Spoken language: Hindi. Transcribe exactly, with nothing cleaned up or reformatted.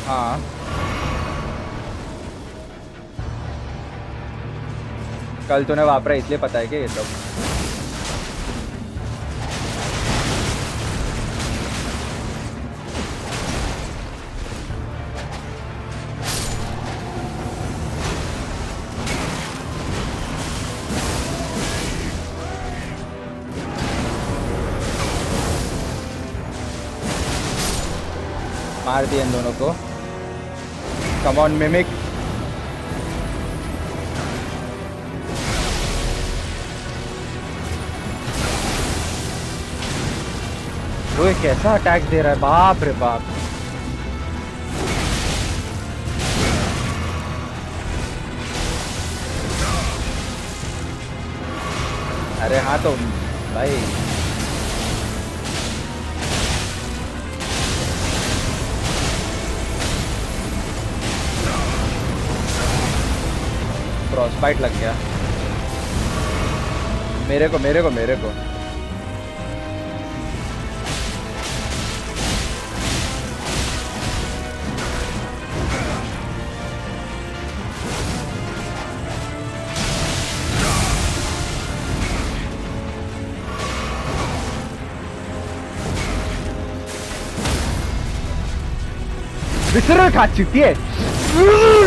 हाँ कल तूने वापरा इसलिए पता है कि ये सब। मार दिए इन दोनों को। Come on mimic. वो कैसा अटैक दे रहा है, बाप रे बाप। अरे हाँ तो भाई क्रॉस फाइट लग गया मेरे को मेरे को मेरे को। विसर खा चुकी है।